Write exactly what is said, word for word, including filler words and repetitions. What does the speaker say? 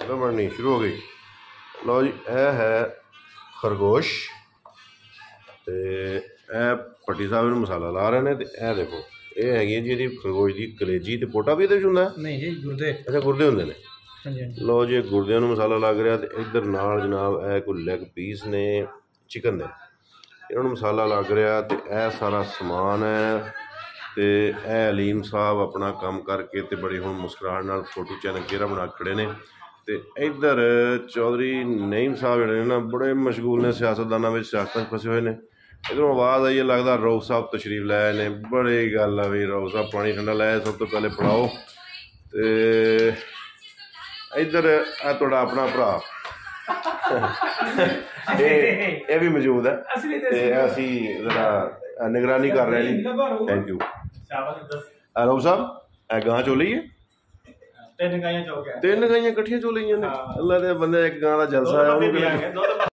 तो बननी शुरू हो गई। लो जी, यह है खरगोश तो यह भट्टी साहब इन्हूं मसाला ला रहे हैं। तो यह देखो ये है जी खरगोश की कलेजी तो पोटा भी ये होंगे नहीं जी गुर्दे। अच्छा गुर्दे होंगे ने। लो जी गुर्दियां नूं मसाला लग रहा। तो इधर नाल जनाब यह कोई लैग पीस ने चिकन दे, इन्होंने मसाला लग रहा। तो यह सारा समान है। तो यह अलीम साहब अपना काम करके तो बड़ी हुण मुस्कुराहट नाल फोटो चैनल केरा बना खड़े ने। तो इधर चौधरी नईम साहब जिहड़े ना बड़े मशगूल ने सियासतदानां विच सियासतां फसे हुए ने। इधरों आवाज़ आई है लगता रऊफ साहब तशरीफ लाए ने। बड़ी गल है भी रऊफ साहब पानी ठंडा लाया सब तो पहले पिलाओ। तो इधर है तुहाडा अपना भरा ये भी मौजूद है। असी जरा निगरानी कर रहे हैं। थैंक यू रऊफ साहब। ए गां चोली है तीन गाइयां कट्ठियां चोलियां ने। अल्लाह दे बंदे एक गां दा जलसा है।